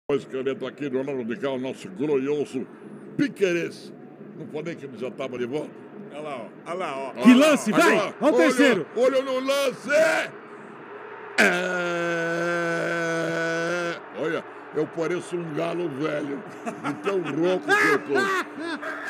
Esqueleto aqui do lado de cá, o nosso glorioso Piqueires. Não pode que ele já estava de volta. Olha lá, ó. Olha lá, ó. Que lance, vai! Olha o terceiro! Olho no lance! Olha, eu pareço um galo velho, de tão rouco que eu tô.